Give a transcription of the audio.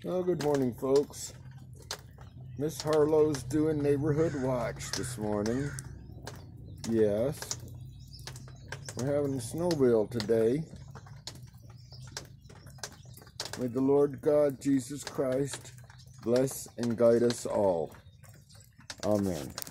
Well, good morning, folks. Miss Harlow's doing neighborhood watch this morning. Yes. We're having a snowmobile today. May the Lord God, Jesus Christ, bless and guide us all. Amen.